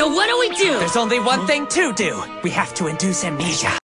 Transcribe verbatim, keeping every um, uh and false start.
So what do we do? There's only one thing to do. We have to induce amnesia.